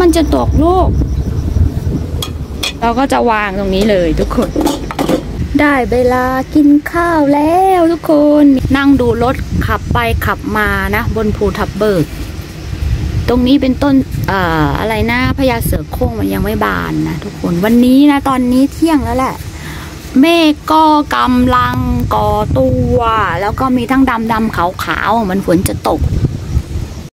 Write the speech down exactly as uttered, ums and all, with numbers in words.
นจะตกลูกเราก็จะวางตรงนี้เลยทุกคนได้เวลากินข้าวแล้วทุกคนนั่งดูรถขับไปขับมานะบนภูทับเบิกตรงนี้เป็นต้นเอ่ออะไรนะพญาเสือโคร่งมันยังไม่บานนะทุกคนวันนี้นะตอนนี้เที่ยงแล้วแหละเมฆก็กำลังก่อตัวแล้วก็มีทั้งดำดำขาวขาวมันฝนจะตก